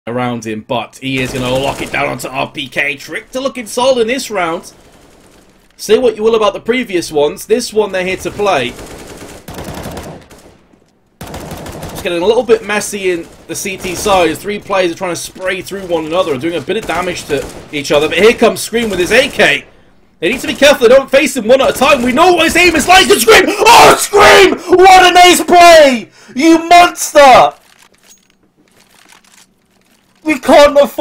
around him, but he is going to lock it down onto RPK. Trick to looking solid in this round. Say what you will about the previous ones. This one they're here to play. It's getting a little bit messy in the CT side as 3 players are trying to spray through one another and doing a bit of damage to each other. But here comes ScreaM with his AK. They need to be careful they don't face him one at a time. We know what his aim is like. And ScreaM! Oh, ScreaM! What an ace play! You monster! We can't afford